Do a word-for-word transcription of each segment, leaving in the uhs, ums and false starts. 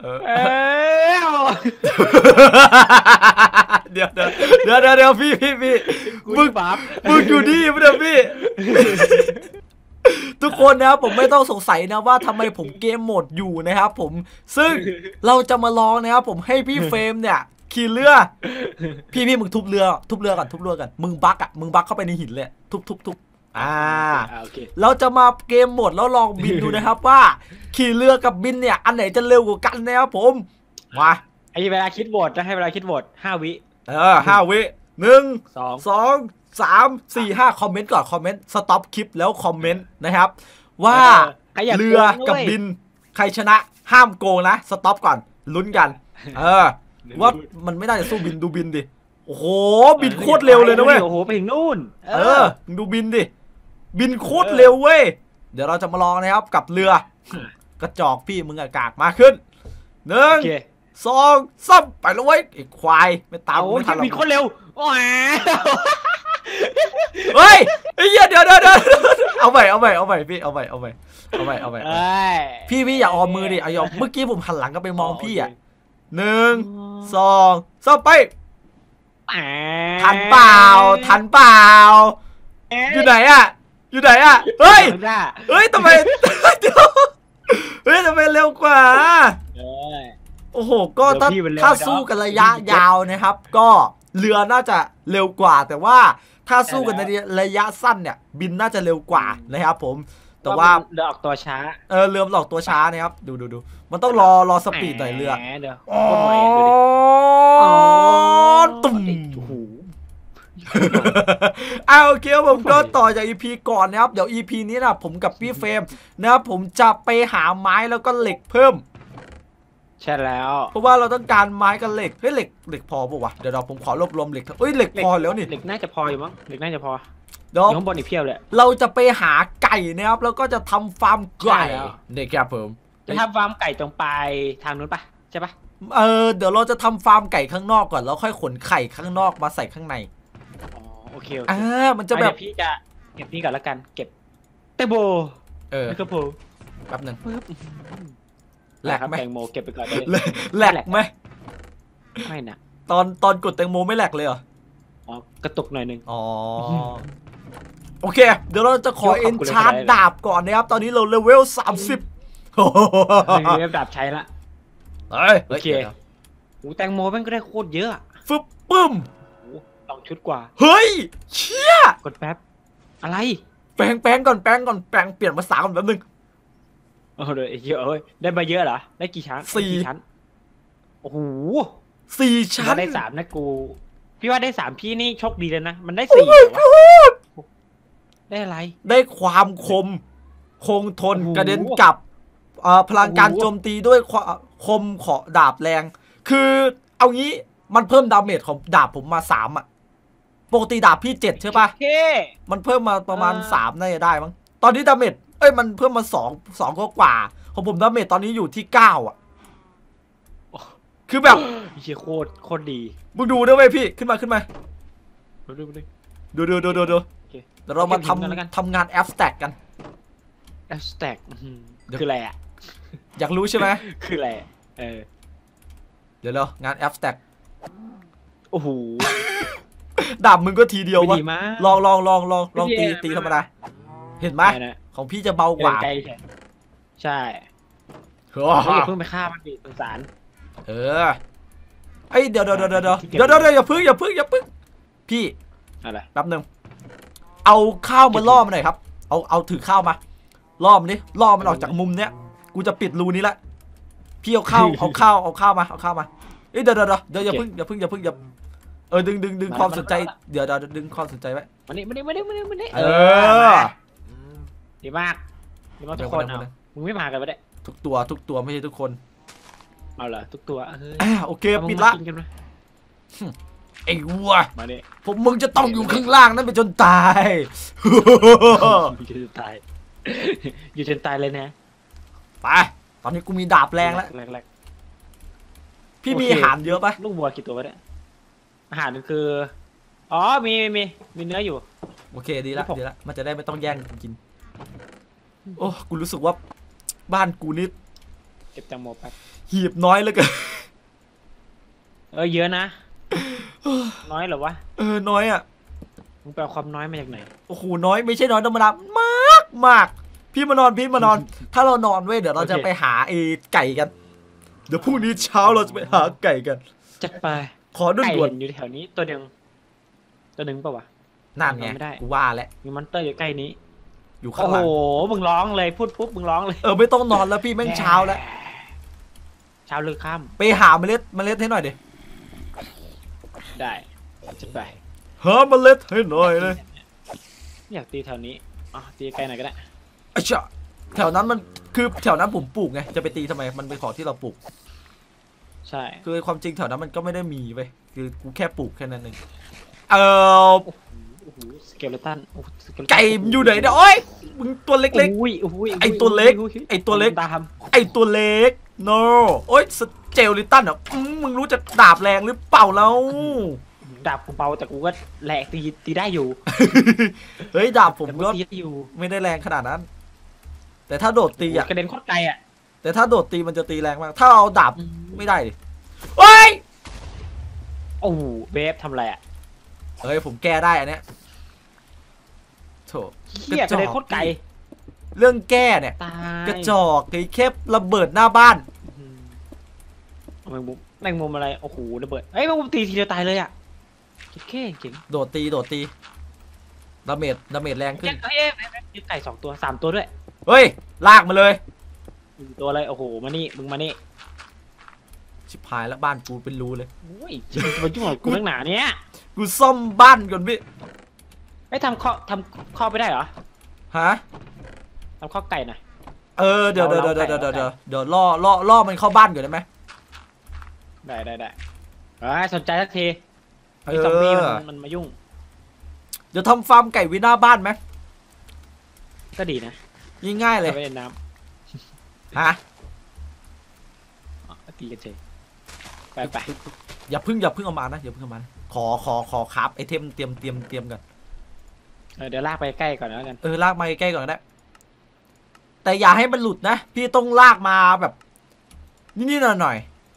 เออเดี๋ยวเดี๋ยวเดี๋ยวเดี๋ยวพี่พี่พี่มึงมึงอยู่นี่ไม่ได้พี่ทุกคนนะครับผมไม่ต้องสงสัยนะว่าทำไมผมเกมโหมดอยู่นะครับผมซึ่งเราจะมาลองนะครับผมให้พี่เฟรมเนี่ยขี่เรือพี่พี่มึงทุบเรือทุบเรือก่อนทุบเรือก่อนมึงบักอ่ะมึงบักเข้าไปในหินเลยทุบทุบทุบอ่าเราจะมาเกมโหมดแล้วลองบินดูนะครับว่าขี่เรือกับบินเนี่ยอันไหนจะเร็วกว่ากันนะครับผมมาให้เวลาคิดโหวตจะให้เวลาคิดโหวตห้าวิเออห้าวิหนึ่งสองสองสามสี่ห้าคอมเมนต์ก่อนคอมเมนต์สต็อปคลิปแล้วคอมเมนต์นะครับว่าเรือกับบินใครชนะห้ามโกงนะสต็อปก่อนลุ้นกันเออว่ามันไม่น่าจะสู้บินดูบินดิโอ้โหบินโคตรเร็วเลยนะเว้ยโอ้โหไปถึงนู่นเออดูบินดิบินโคตรเร็วเว้ยเดี๋ยวเราจะมาลองนะครับกับเรือกระจอกพี่มึงอากาศมาขึ้นหนึ่งสองสามไปแล้วเว้ยไอ้ควายไม่ตามไม่ทันหรอกบินโคตรเร็วเฮ้ยไอ้เหี้ยเดี๋ยวเดี๋ยวเดี๋ยวเอาใหม่เอาใหม่เอาใหม่พี่เอาใหม่เอาใหม่เอาใหม่เอาใหม่พี่พี่อย่าออมมือดิเอายอมเมื่อกี้ผมหันหลังก็ไปมองพี่อ่ะหนึ่งสองสามไปทันเปล่าทันเปล่าอยู่ไหนอ่ะอยู่ไหนอ่ะเฮ้ยเฮ้ยทำไมเดี๋ยวเฮ้ยทำไมเร็วกว่าโอ้โหก็ถ้าถ้าสู้กันระยะยาวนะครับก็เรือน่าจะเร็วกว่าแต่ว่าถ้าสู้กันในระยะสั้นเนี่ยบินน่าจะเร็วกว่านะครับผมแต่ว่าเรือออกตัวช้าเออเรือออกตัวช้านะครับดูดูดูมันต้องรอรอสปีดหน่อยเรือเดี๋ยวอ๋อตุ่มเอาโอเคผมก็ต่อจาก อี พี ก่อนนะครับเดี๋ยว อี พี นี้นะผมกับพี่เฟรมนะครับผมจะไปหาไม้แล้วก็เหล็กเพิ่มใช่แล้วเพราะว่าเราต้องการไม้กับเหล็กเฮ้ยเหล็กเหล็กพอป่ะวะเดี๋ยวเราผมขอรวบรวมเหล็กเอ้ยเหล็กพอแล้วนี่เหล็กน่าจะพออยู่มั้งเหล็กน่าจะพอเดี๋ยวข้างบนอีกเพียบเลยเราจะไปหาไก่นะครับแล้วก็จะทำฟาร์มไก่เนี่ยครับผมจะทำฟาร์มไก่ตรงปลายทางนู้นปะใช่ปะเออเดี๋ยวเราจะทำฟาร์มไก่ข้างนอกก่อนแล้วค่อยขนไข่ข้างนอกมาใส่ข้างในอ๋อโอเคโอเคอ่ามันจะแบบพี่จะเก็บนี่ก่อนละกันเก็บเตโบเออครับผมแป๊บนึงแหลกไหมแตงโมเก็บไปก่อนแหลกไหมไม่นะตอนตอนกดแตงโมไม่แหลกเลยเหรออ๋อกระตุกหน่อยนึงอ๋อโอเคเดี๋ยวเราจะขอเอ็นชาร์จดาบก่อนนะครับตอนนี้เราเลเวลสามสิบเว็บดาบใช้ละโอเคหูแตงโมแม่งก็ได้โคตรเยอะฟึบปึ้มสองชุดกว่าเฮ้ยเชี่ยกดแป๊บอะไรแปลงแปลงก่อนแปลงก่อนแปลงเปลี่ยนภาษาก่อนแป๊บนึงโอ้โหเยอะเอ้ยได้มาเยอะเหรอได้กี่ชั้นสี่ชั้นโอ้โหสี่ชั้นได้สามนะกูพี่ว่าได้สามพี่นี่โชคดีเลยนะมันได้สี่ได้อะไรได้ความคมคงทนกระเด็นกับพลังการโจมตีด้วยคมขอดาบแรงคือเอางี้มันเพิ่มดาเมจของดาบผมมาสามอ่ะปกติดาบพี่เจ็ดใช่ปะมันเพิ่มมาประมาณสามน่าจะได้มั้งตอนนี้ดาเมจเอ้ยมันเพิ่มมาสองสองก็กว่าของผมดาเมจตอนนี้อยู่ที่เก้าอ่ะคือแบบเชี่ยโคตรโคตรดีมึงดูด้วยพี่ขึ้นมาขึ้นมาดูดูดูดูดูดูดูเดี๋ยวเรามาทำทำงานแอปสแต็กกันแอปสแต็กคืออะไรอ่ะอยากรู้ใช่ไหมคืออะไรเออเดี๋ยวเรางานแอปสแต็กโอ้โหดาบมึงก็ทีเดียววะลองลองลองลองลองตีตีธรรมดาเห็นไหมของพี่จะเบากว่าใช่เฮ้ยเพิ่งไปฆ่ามันดิสงสารเออไอเดี๋ยวเดี๋ยวเดี๋ยวเดี๋ยวเดี๋ยวเดี๋ยวอย่าพึ่งอย่าพึ่งอย่าพึ่งพี่อะไรแป๊บนึงเอาข้าวมาล่อมันหน่อยครับเอาเอาถือข้าวมาล่อมันดิล่อมันออกจากมุมเนี้ยกูจะปิดรูนี้ละพี่เอาข้าวเอาข้าวเอาข้าวมาเอาข้าวมาเอ้ยเดี๋ยวเดี๋ยวเดี๋ยวอย่าพึ่งอย่าพึ่งอย่าพึ่งอย่าเออดึงดึงดึงความสนใจเดี๋ยวเดี๋ยวดึงความสนใจไว้มานี่มานี่มานี่มานี่มานี่เออดีมากดีมากทุกคนเอามึงไม่มากันปะเนี่ยทุกตัวทุกตัวไม่ใช่ทุกคนเอาเหรอทุกตัวอ่าโอเคปิดละไอ้วัวมาเนี่ยผมมึงจะต้องอยู่ข้างล่างนั่นไปจนตายอยู่จนตายอยู่จนตายเลยนะไปตอนนี้กูมีดาบแรงแล้วพี่มีอาหารเยอะปะลูกวัวกี่ตัววะเนี่ยอาหารคืออ๋อมีมีมีเนื้ออยู่โอเคดีละดีละมันจะได้ไม่ต้องแย่งกินโอ้กูรู้สึกว่าบ้านกูนิดเก็บแตงโมแป๊บหีบน้อยเหลือเกินเออเยอะนะ น้อยเหรอวะเออน้อยอ่ะมึงไปเอาความน้อยมาจากไหนโอ้โหน้อยไม่ใช่น้อยธรรมดามากมากพี่มานอนพี่มานอน ถ้าเรานอนเว้ยเดี๋ยวเราจะไปหาไอ้ไก่กันเดี๋ยวพรุ่งนี้เช้าเราจะไปหาไก่กันจัดไปขอด่ไก่วนเห็นอยู่แถวนี้ตัวหนึ่งตัวหนึ่งเปล่าวะๆนั่นไงไม่ได้กูว่าแล้วมีมอนเตอร์อยู่ใกล้นี้อยู่ข้าโอ้งหโหลังมึงร้องเลยพูดปุ๊บมึงร้องเลยเออไม่ต้องนอนแล้วพี่แม่งเช้าแล้วเช้าหรือค่ำไปหาเมล็ดเมล็ดให้หน่อยดิได้จัดไปหาเมล็ดให้หน่อยเลยอยากตีแถวนี้อ๋อตีใกล้หน่อยก็ได้ไอ้เจ้าแถวนั้นมันคือแถวนั้นผมปลูกไงจะไปตีทำไมมันเป็นของที่เราปลูกใช่คือความจริงแถวนั้นมันก็ไม่ได้มีเว้ยคือกูแค่ปลูกแค่นั้นเองเออโอ้โหสเกเลตันโอ้โหสเกเลตันไก่มันอยู่ไหนเนี่ยโอ้ยมึงตัวเล็กอุ้ยอุ้ยไอ้ตัวเล็กไอ้ตัวเล็กตามๆ ไอตัวเล็ก no โอ้ยสเจลลิตันอ่ะอืมมึงรู้จักดาบแรงหรือเปล่าแล้วดาบกูเบาแต่กูก็แหลกตีตีได้อยู่เฮ้ยดาบผมแต่ก็ตีได้อยู่ไม่ได้แรงขนาดนั้น แต่ถ้าโดดตีอ่ะกระเด็นโคตรไกลอ่ะแต่ถ้าโดดตีมันจะตีแรงมาก ถ้าเอาดาบไม่ได้ดิเฮ้ยโอ้โหเบฟทำอะไรอ่ะเฮ้ยผมแก้ได้อันเนี้ยโถเฮียกระเด็นโคตรไกลเรื่องแก้เนี่ยตายกระจอกไอ้แค่ระเบิดหน้าบ้านอืมแมงมุมแมงมุมอะไรโอ้โหระเบิดเอ้ยแมงมุมตีทีเดียวตายเลยอ่ะเก่งเก่งโดดตีโดดตีดาเมจดาเมจแรงขึ้นเอ้ยเอ้ยเอ้ยเอ้ยยึดไก่สองตัวสามตัวด้วยเฮ้ยลากมาเลยหนึ่งตัวเลยโอ้โหมานี่มึงมานี่ชิบหายแล้วบ้านกูเป็นรูเลยโอ้ยจะมายุ่งกับกูนักหนาเนี่ยกูซ่อมบ้านก่อนพี่ไอ้ยทำข้อทำข้อไปได้เหรอฮะทำข้อไก่หน่อยเออเดี๋ยวเดี๋ยวเราเดี๋ยวเราเดี๋ยวไก่เดี๋ยวเดี๋ยวล่อล่อล่อมันเข้าบ้านก่อนได้ไหมได้ได้ได้เอ้ยสนใจสักทีเอมีซอมบี้อมันมันมายุ่งเดี๋ยวทำฟาร์มไก่ไว้หน้าบ้านไหมก็ดีนะง่ายๆเลยเอาไปเล่นน้ฮะำอ๋อตีกันเฉยไปไปอย่าพึ่งอย่าพึ่งเอามานะอย่าพึ่งเอามานะขอขอขอครับไอเทมเตรียมเตรียมเตรียมกันเออเดี๋ยวลากไปใกล้ก่อนแล้วกันเออลากมาใกล้ๆก่อนก็ได้แต่อย่าให้มันหลุดนะพี่ต้องลากมาแบบนิดๆหน่อย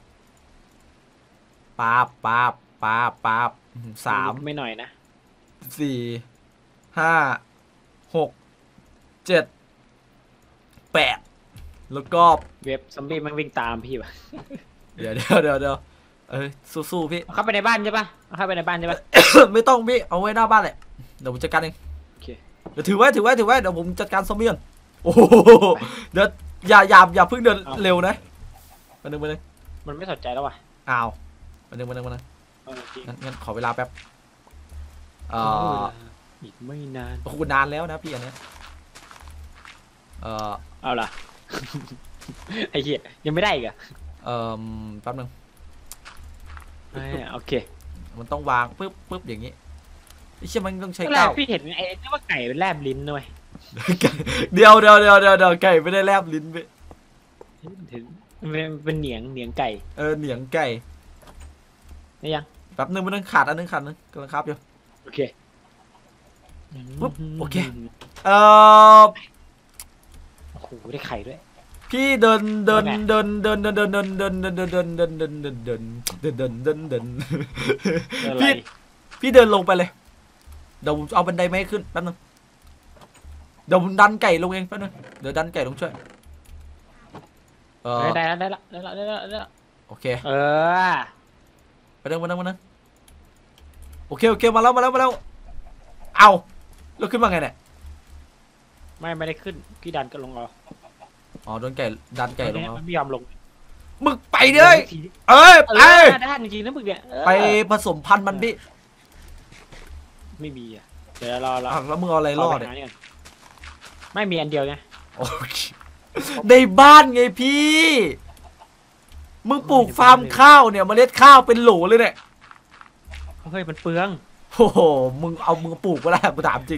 ๆป๊าบป๊าบป๊าบป๊าบสามไม่หน่อยนะสี่ห้าหกเจ็ดแปดแล้วก็เว็บซอมบี้มันวิ่งตามพี่ปะเดี๋ยวเดี๋ยวเดี๋ยวเดี๋ยวเอ้ยสู้ๆพี่เอาเข้าไปในบ้านใช่ปะเอาเข้าไปในบ้านใช่ปะไม่ต้องพี่เอาไว้หน้าบ้านแหละเดี๋ยวผมจัดการเองโอเคเดี๋ยวถือไว้ถือไว้ถือไว้เดี๋ยวผมจัดการซอมบี้ก่อนโอ้โหเดี๋ยวอย่าอย่าอย่าเพิ่งเดินเร็วนะมาหนึ่งมาหนึ่งมันไม่สนใจแล้วว่ะอ้าวมาหนึ่งมาหนึ่งมาหนึ่งเออจริงงั้นงั้นขอเวลาแป๊บเอ่ออีกไม่นานโอ้โหนานแล้วนะพี่อันเนี้ยเอ่อเอาล่ะ ไอ้เหี้ยยังไม่ได้อีกอะเอ่อแป๊บนึงเอ้ยโอเคมันต้องวางปึ๊บปึ๊บอย่างงี้ไอ้เชี่ยมันต้องใช้แรก้าก วพี่เห็นไอ้ที่ว่าไก่เป็นแลบลิ้นด้วยเดี๋ยวเดี๋ยวเดี๋ยวเดี๋ยวเดี๋ยวไก่ไม่ได้แลบลิ้นไปเห็นเป็นเป็นเหนียงเหนียงไก่เออเหนียงไก่นี่ยังแป๊บนึงมันต้องขาดอันนึงขาดอันนึงกำลังครับอยู่โอเคปุ๊บโอเค เอ่อโอ้โหได้ไข่ด้วยพี่เดินเดินว่าไงเดินเดินเดินเดินเดินเดินเดินเดินเดินเดินเดินเดินเดินเดินเดินเดินเดินอะไรพี่พี่เดินลงไปเลยเดี๋ยวผมเอาบันไดไม่ให้ขึ้นแป๊บนึงเดี๋ยวผมดันไก่ลงเองแป๊บนึงเดี๋ยวดันไก่ลงช่วยเออได้แล้วได้แล้วได้แล้วได้แล้วได้แล้วโอเคเออไปนึงไปนึงไปนึงโอเคโอเคมาแล้วมาแล้วมาแล้วเอาแล้วขึ้นมาไงเนี่ยไม่ไม่ได้ขึ้นพี่ดันก็ลงเอาอ๋อโดนไก่ดันไก่ลงเอามันไม่ยอมลงมึกไปเลยเอ้ยเอไปอด้านจริงๆนะมึงเนี่ยเออไปผสมพันธุ์มันพี่ไม่มีอ่ะเดี๋ยวเราเราอ้าวแล้วมึงเอาอะไรล่อเนี่ยข้าไปหาก่อนไม่มีอันเดียวไงโอเคในบ้านไงพี่ มึงปลูกฟาร์มข้าวเนี่ยเมล็ดข้าวเป็นโหลเลยเนี่ยเฮ้ยมันเปลืองโอ้โหมึงเอามึงปลูกก็ได้กูถามจริง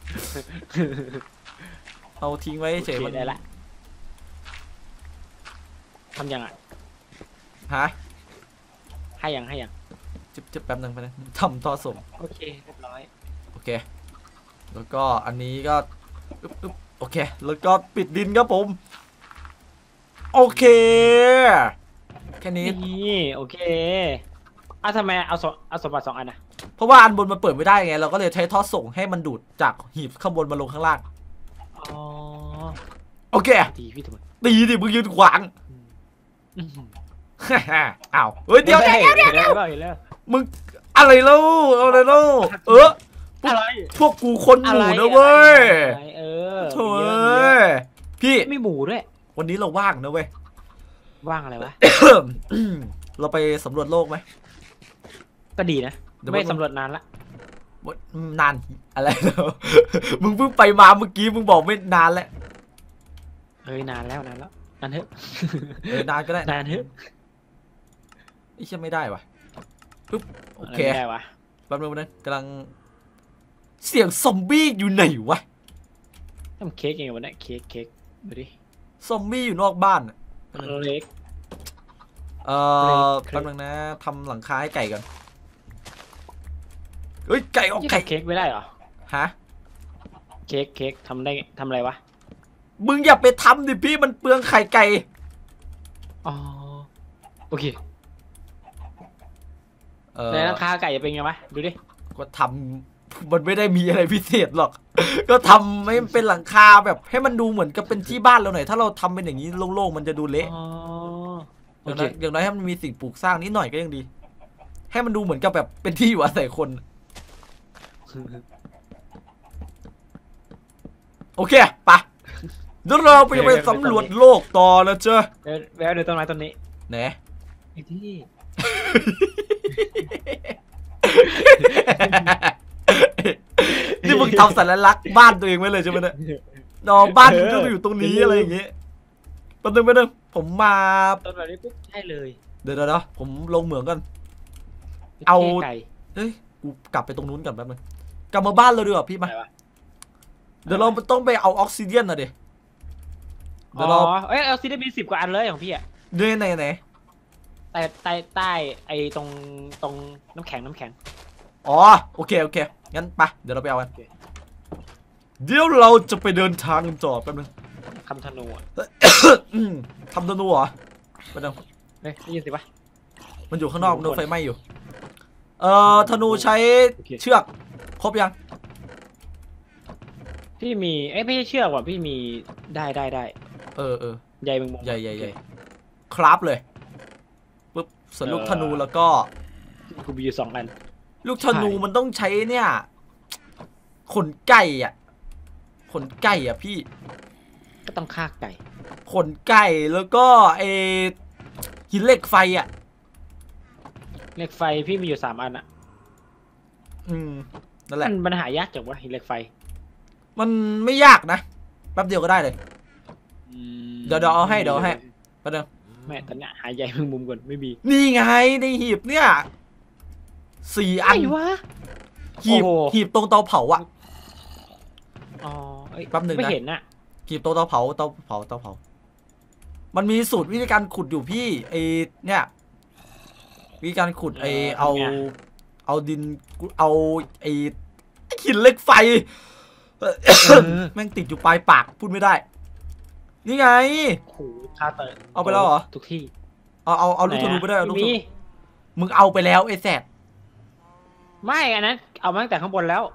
เอาทิ้งไว้เฉยโอๆเคมันได้ละทำยังอ่ะฮะให้ยังให้ยังจิบจิบแป๊บนึงไปนะทำท่อส่งโอเคเรียบร้อยโอเค แล้วก็อันนี้ก็อึ๊บอึ๊บโอเค แล้วก็ปิดดินครับผม โอเคค่นี้นี่โอเคอ่ะทำไมเอาสเอาสมบัติสองอันนะเพราะว่าอันบนมันเปิดไม่ได้ไงเราก็เลยใช้ท่อส่งให้มันดูดจากหีบข้างบนมาลงข้างล่างอ๋อโอเคดีพี่ทำไมตีดิมึงยืนขวางอืมอ้าวเฮ้ยเดี๋ยวเดี๋ยวเห็นแล้วเห็นแล้วมึงอะไรเล่าอะไรเล่าเอออะไรพวกกูคนหมู่นะเว้ยอะไรเออโถ่มีเยเออะมีเยอะ้ยพี่ไม่หมูด้วยวันนี้เราว่างนะเว้ยว่างอะไรวะเราไปสำรวจโลกไหมก็ดีนะเดี๋ยวไม่มันสำรวจนานละนานอะไรเนาะ มึงเพิ่งไปมาเมื่อกี้มึงบอกไม่นานแล้วเฮ้ยนานแล้วนานแล้วนานเถอะเออนานก็ได้นานเถอะไอ้เชี่ยไม่ได้ว่ะปึ๊บโอเคไม่ได้วะแป๊บนึงแป๊บนึงกำลังเสียงซอมบี้อยู่ไหนวะทำเค้กยังไงวะเนี่ยเค้กเค้กดูดิซอมบี้อยู่นอกบ้านอะเล็กเอ่อแป๊บนึงนะทำหลังคาให้ไก่ก่อนเฮ้ยไก่ออกนี่ไก่ทำเค้กไม่ได้เหรอฮะเค้กเค้กทำได้ทำอะไรวะมึงอย่าไปทำดิพี่มันเปลืองไข่ไก่อ๋อโอเคเออในราคาไก่จะเป็นไงวะดูดิก็ทำมันไม่ได้มีอะไรพิเศษหรอก ก็ทำให้มันเป็นหลังคาแบบให้มันดูเหมือนกับเป็นที่บ้านเราหน่อยถ้าเราทำเป็นอย่างนี้โล่งๆมันจะดูเละอ๋ออโอย่าง เคน้อยอย่างน้อยให้มันมีสิ่งปลูกสร้างนิดหน่อยก็ยังดี ให้มันดูเหมือนกับแบบเป็นที่อยู่อาศัยคน โอเคไปะเดี๋ยวเราไปไปสำรวจโลกต่อนะเจ้าแวะแวะดูต้นไม้ต้นนี้ไหนไอ้ที่นี่มึงทำสัญลักษณ์บ้านตัวเองไว้เลยใช่ไหมเนี่ยนอบ้านมึงก็อยู่ตรงนี้อะไรอย่างเงี้ยแป๊บนึงแป๊บนึงผมมาต้นแบบนี้ปุ๊บใช่เลยเดี๋ยวเดี๋ยวเดี๋ยวผมลงเหมืองก่อน เอาไก่เฮ้ยกูกลับไปตรงนู้นก่อนแป๊บนึงกลับมาบ้านเราดีกว่าพี่มาอะไรวะเดี๋ยวเราต้องไปเอาออกซิเจนนะดิเดี๋ยวเราอ๋อเอ้ยเอาซีได้มีสิบกว่าอันเลยของพี่อะเดินไหนไหนใต้ใต้ใต้ไอ้ตรงตรงน้ำแข็งน้ำแข็งอ๋อโอเคโอเคงั้นไปเดี๋ยวเราไปเอากันเดี๋ยวเราจะไปเดินทางกันต่อแป๊บนึงคำธนูอะอืมทำธนูเหรอแป๊บนึงเฮ้ยได้ยินสิปะมันอยู่ข้างนอกมันโดนไฟไหม้อยู่ เอ่อธนูใช้เชือกครบยังพี่มีเอ้ยไม่ใช่เชือกว่ะพี่มีได้ได้ได้เออเออใยแมงมุมใหญ่ใหญ่ใหญ่คราฟเลยปุ๊บส่วนลูกธนูแล้วก็กูมีอยู่สองอันลูกธนูมันต้องใช้เนี่ยขนไก่อ่ะขนไก่อ่ะพี่ก็ต้องฆ่าไก่ขนไก่แล้วก็เอหินเหล็กไฟอ่ะเหล็กไฟพี่มีอยู่สามอันอะอืมนั่นแหละมันมันหายากจังวะเหล็กไฟมันไม่ยากนะแป๊บเดียวก็ได้เลย เดี๋ยวเดี๋ยวเอาให้เดี๋ยวเอาให้ แป๊บนึงแม่ตอนเนี้ยหาใยแมงมุมก่อนไม่มีนี่ไงในหีบเนี่ยสี่อันไอ้วะหีบโอ้โหหีบตรงเตาเผาอ่ะอ๋อเอ้ยแป๊บหนึ่งนะไม่เห็นอะหีบตรงเตาเผาเตาเผาเตาเผา มันมีสูตรวิธีการขุดอยู่พี่ไอเนี่ยวิธีการขุดไอเอาเอาดินเอาไอหินเหล็กไฟ แม่งติดอยู่ปลายปากพูดไม่ได้ นี่ไงโอ้โหฆ่าเตะเอาไปแล้วเหรอทุกที่เอาเอาเอาลูกธนูไปด้วยเอาลูกธมีนูมึงเอาไปแล้วไอ้แสบไม่อันนั้นเอามาตั้งแต่ข้างบนแล้ว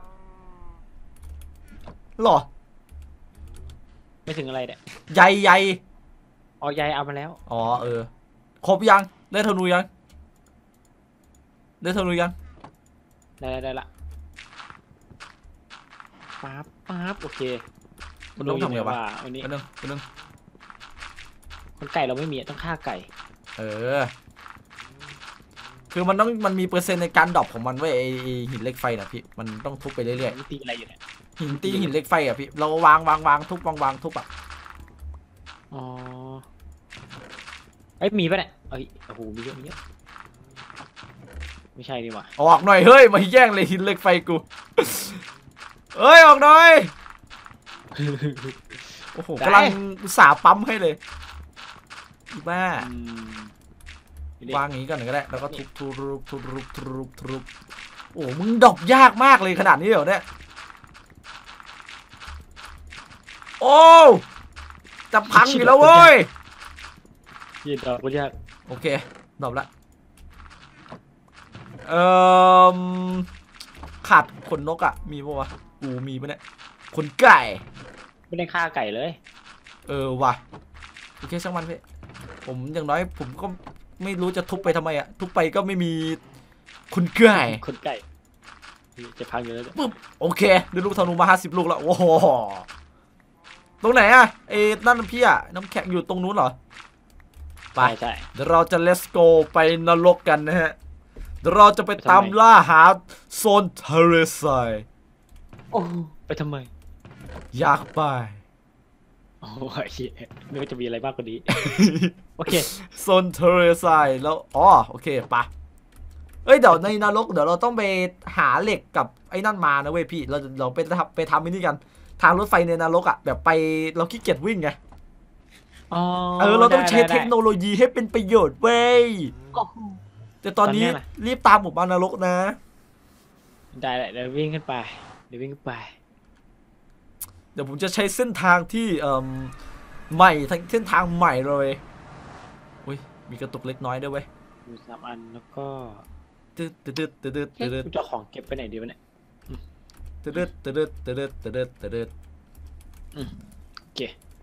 หรอไม่ถึงอะไรเนี่ยใหญ่ใหญ่อ๋อใยเอามาแล้วอ๋อเออครบยังได้ธนูยังได้ธนูยังได้ได้ได้ละปั๊บปั๊บโอเคมันต้องทำไงวะวันนี้อันนึงอันนึงคนไก่เราไม่มีต้องฆ่าไก่เออ คือมันต้องมันมีเปอร์เซ็นต์ในการดรอปของมันไว้ไอหินเหล็กไฟนะพี่มันต้องทุบไปเรื่อยนี่ตีอะไรอยู่เนี่ยๆหินตีหินเหล็กไฟอ่ะพี่เราวางวางวางทุบวางวางทุบอ่ะอ๋อเอ้ยมีปะเนี่ยเอ้ยโอ้โหมีเยอะมีเยอะไม่ใช่ดีกว่าออกหน่อยเฮ้ยมาแย่งเลยหินเหล็กไฟกูเอ้ยออกหน่อยโอ้โหกำลังอุตส่าห์ปั๊มให้เลยอีบ้าอืมนี่ดิวางอย่างนี้ก่อนก็ได้แล้วก็ทุบทุบทุบทุบทุบทุบทุบโอ้มึงดอกยากมากเลยขนาดนี้เหรอเนี่ยโอ้จะพังอยู่แล้วเว้ยยืนดอกก็ยากโโอเคดรอปละเอ่อขาดขนนกอ่ะมีปะวะกูมีปะเนี่ยขนไก่ไม่ได้ฆ่าไก่เลยเออว่ะโอเคช่างมันพี่ผมอย่างน้อยผมก็ไม่รู้จะทุบไปทำไมอ่ะทุบไปก็ไม่มีคุณไก่คนไก่จะพังอยู่แล้วปึ๊บโอเคได้ลูกธนูมาห้าสิบลูกแล้วโอ้โหตรงไหนอ่ะไอ้นั่นพี่อ่ะน้ำแข็งอยู่ตรงนู้นเหรอไปใช่เดี๋ยวเราจะ let's go ไปนรกกันนะฮะเดี๋ยวเราจะไปตามล่าหาโซนเทเรไซโอ้ไปทำไมอยากไปโอ้ยไม่ว่าจะมีอะไรมากกว่านี้ โอเคโซนเทเรไซแล้วอ๋อโอเคปะเอ้ยเดี๋ยวในนรกเดี๋ยวเราต้องไปหาเหล็กกับไอ้นั่นมานะเว้ยพี่เราเราไปทำไปทำไอ้นี่กันทางรถไฟในนรกอ่ะแบบไปเราขี้เกียจวิ่งไงเออเราต้องใช้เทคโนโลยีให้เป็นประโยชน์เว้ยแต่ตอนนี้รีบตามผมมานรกนะได้เดี๋ยววิ่งขึ้นไปเดี๋ยววิ่งขึ้นไปเดี๋ยวผมจะใช้เส้นทางที่เอ่อใหม่ทั้งเส้นทางใหม่เลยอุ้ยมีกระตุกเล็กน้อยด้วยเว้ยมีสามอันแล้วก็ตึ๊ดตึ๊ดตึ๊ดตึ๊ดตึ๊ดตึ๊ดกูจะของเก็บไปไหนดีวะเนี่ยตึ๊ดตึ๊ดตึ๊ดตึ๊ดตึ๊ดตึ๊ดตึ๊ดโอเค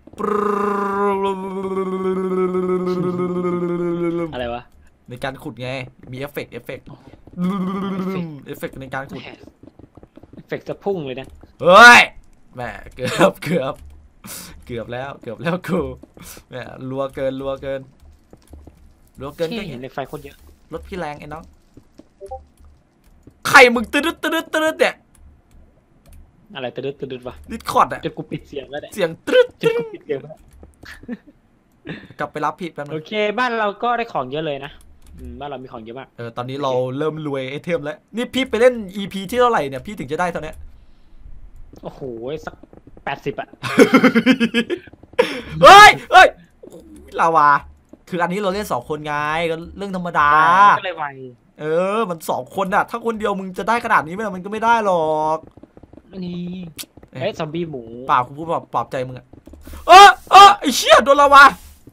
อะไรวะในการขุดไงมีเอฟเฟกต์เอฟเฟกต์เอฟเฟกต์ในการขุดเอฟเฟกต์จะพุ่งเลยนะเฮ้ยแม่เกือบเกือบเกือบแล้วเกือบแล้วกูแม่รัวเกินรัวเกินรัวเกินก็เห็เห็นนในไฟโคตรเยอะรถพี่แรงไอ้น้องใครมึงตึ๊ดตึ๊ดตึ๊ดเนี่ยอะไรตะดึดตะดึดวะดิสคอร์ดอะจนกูปิดเสียงแล้วเนี่ยเสียงตึ๊ดจนกูปิดเสียงแล้วกลับไปรับพี่แป๊บนึโอง เคบ้านเราก็ได้ของเยอะเลยนะอืมบ้านเรามีของเยอะมากเออตอนนี้เราเริ่มรวยไอเทมแล้วนี่พี่ไปเล่น อี พี ที่เท่าไหร่เนี่ยพี่ถึงจะได้เท่านี้โอ้โหสักแปดสิบอะเฮ้ยเฮ้ยลาวาคืออันนี้เราเล่นสองคนไงก็เรื่องธรรมดาก็เลยไวเออมันสองคนอะถ้าคนเดียวมึงจะได้ขนาดนี้ไหมมันก็ไม่ได้หรอกนี่เอ้ยซอมบี้หมูเปล่ากูพูดแบบปลอบใจมึงอะเออเออไอเชี่ยโดนลาวา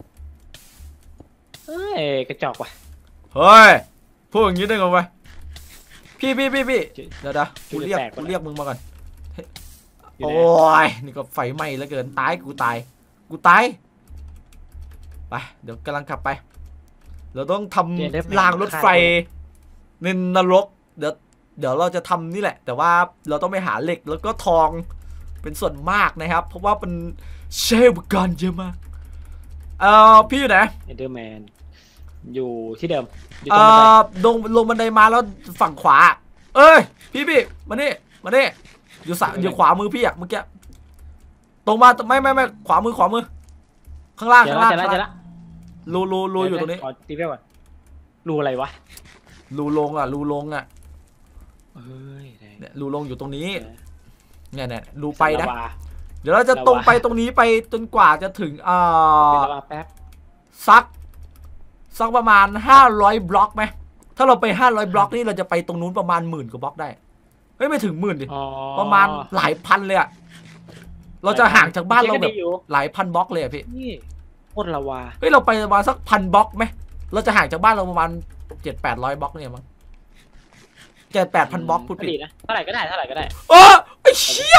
เอ้ยกระจอกว่ะเฮ้ยพูดอย่างนี้ได้ไงวะพี่พี่พี่พี่เดี๋ยวเดี๋ยวกูเรียกกูเรียกมึงมาก่อนโอ้ยนี่ก็ไฟไหม้แล้วเกินตายกูตายกูตายไปเดี๋ยวกำลังขับไปเราต้องทำรางรถไฟในนรกเดี๋ยวเดี๋ยวเราจะทำนี่แหละแต่ว่าเราต้องไปหาเหล็กแล้วก็ทองเป็นส่วนมากนะครับเพราะว่ามันใช้อุปกรณ์เยอะมากเอ่อพี่อยู่ไหนเอเดอร์แมนอยู่ที่เดิมอยู่ตเอ่รงบันไดอลงลงบันไดมาแล้วฝั่งขวาเอ้ยพี่พี่มานี่มานี่อยู่สะอยู่ขวามือพี่อะเมื่อกี้ตรงมาไม่ไม่ไม่ขวามือขวามือข้างล่างเจอข้างแล้ล่าว งเจอแล้วเจอแล้วรูรูรูอยู่ตรงนี้ขอตีเวลก่อนรูอะไรวะรูลงอ่ะรูลงอ่ะเอ้ยเนี่ยรูลงอยู่ตรงนี้เนี่ยเนี่ยรูไปนะลาวาเดี๋ยวเราจะตรงไปตรงนี้ไปจนกว่าจะถึงอ่เป็นาลาวาแป๊บสักสักประมาณห้าร้อยบล็อกไหมถ้าเราไปห้าร้อยบล็อกนี่เราจะไปตรงนู้นประมาณหมื่นกว่าบล็อกได้เฮ้ยไม่ถึงหมื่นดิอ๋อประมาณหลายพันเลยอะเราจะห่างจากบ้านเราแบบอยู่หลายพันบล็อกเลยอะพี่นี่โคตรลาวาเฮ้ยเราไปประมาณสักพันบล็อกไหมเราจะห่างจากบ้านเราประมาณเจ็ดแปดร้อยบล็อกเนี่ยมั้งเจ็ดแปดพันบล็อกพูดผิดดีนะเท่าไหร่ก็ได้เท่าไหร่ก็ได้เออไอ้เชี่ย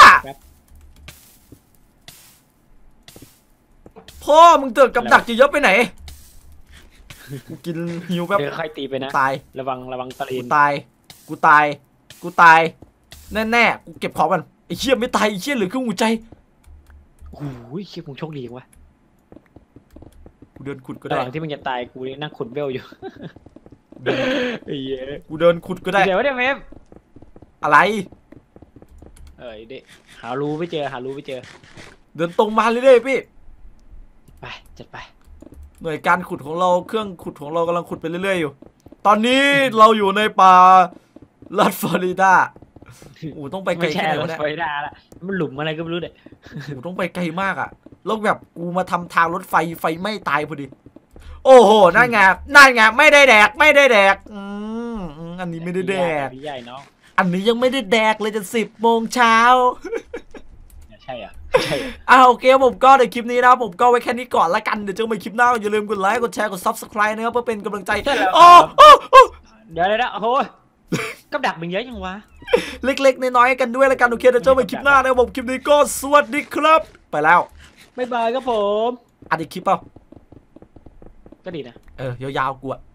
พ่อมึงเตือนกับดักจะเยอะไปไหนกูกินหิวแบบเดี๋ยวค่อยตีไปนะตายระวังระวังตะลีกูนตายกูตายกูตายแน่แน่ๆกูเก็บของกันไอ้เชี่ยไม่ตายไอ้เชี่ยเหลือครึ่งหัวใจโอ้โหเชี่ยมึงโชคดีวะกูเดินขุดก็ระได้หว่างที่มึงจะตายกูนี่นั่งขุดเวลอยู่เดินไอ้เหี้ยกูเดินขุดก็ได้เดี๋ยวเดี๋ยวเมฟอะไรเอ้ยเด็หารู้ไม่เจอหารู้ไม่เจอเดินตรงมาเรื่อยๆพี่ไปจัดไปหน่วยการขุดของเราเครื่องขุดของเรากำลังขุดไปเรื่อยๆอยู่ ตอนนี้เราอยู่ในป่ารัฐฟลอริดาโอ้ต้องไปไกลไม่แค่ใช่ไหนรวะถเนี่ยไฟดาละมันหลุมอะไรก็ไม่รู้เด็โอ้ต้องไปไกลมากอ่ะแล้วแบบกูมาทำทางรถไฟไฟไม่ตายพอดี โอ้โหนั่นไงนั่นไงไม่ได้แดกไม่ได้แดกอืมอืมอันนี้ไม่ได้แดกพี่ใหญ่น้องอันนี้ยังไม่ได้แดกเลยจะสิบโมงเช้าใช่อ่ะใช่อ่าโอเคผมก็ในคลิปนี้นะผมก็ไว้แค่นี้ก่อนละกันเดี๋ยวเจอกันใหม่คลิปหน้าอย่าลืมกดไลค์กดแชร์กด ซับสไครบ์ นะครับเพื่อเป็นกำลังใจโอ้โอ้โอ้เดี๋ยวเดี๋ยวโอ้โหกับดักมึงเยอะยังวะเล็กๆน้อยๆกันด้วยละกันโอเคเดี๋ยวเจอกันใหม่คลิปหน้านะครับผมคลิปนี้ก็สวัสดีครับไปแล้วบ๊ายบายครับผมอัดอีกคลิปเปล่าก็ดีนะเออยาวๆกูอะ